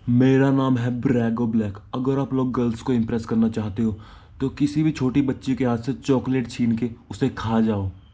मेरा नाम है ब्रैगो ब्लैक। अगर आप लोग गर्ल्स को इम्प्रेस करना चाहते हो तो किसी भी छोटी बच्ची के हाथ से चॉकलेट छीन के उसे खा जाओ।